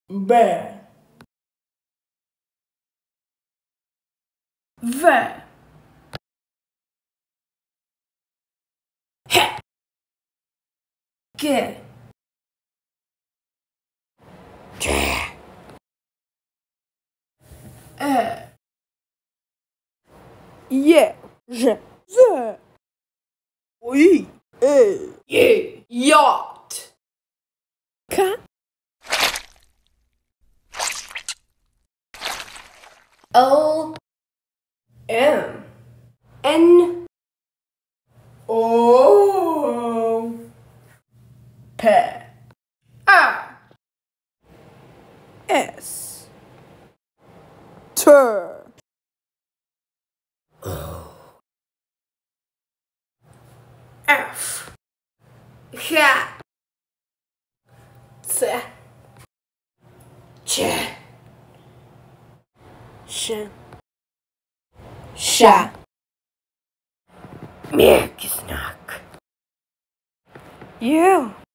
Б. В. Х. Г. Ч. Е. Ж. З. Ой. Е. Yacht. К. L. M. N. O. P. A. S. T. F. H. C. Ч. Ш. Ша. Мягкий знак.